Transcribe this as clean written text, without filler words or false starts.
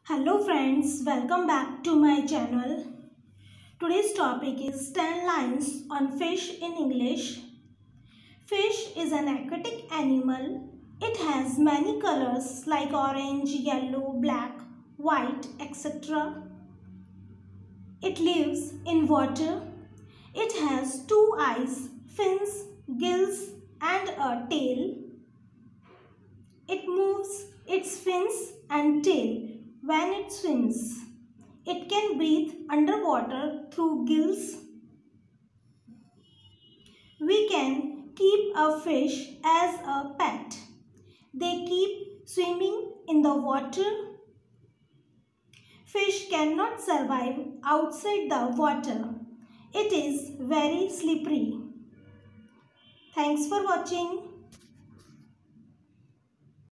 Hello friends, welcome back to my channel. Today's topic is 10 lines on fish in English. Fish is an aquatic animal. It has many colors like orange, yellow, black, white, etc. It lives in water. It has two eyes, fins, gills and a tail. It moves its fins and tail when it swims. It can breathe underwater through gills. We can keep a fish as a pet. They keep swimming in the water. Fish cannot survive outside the water. It is very slippery. Thanks for watching.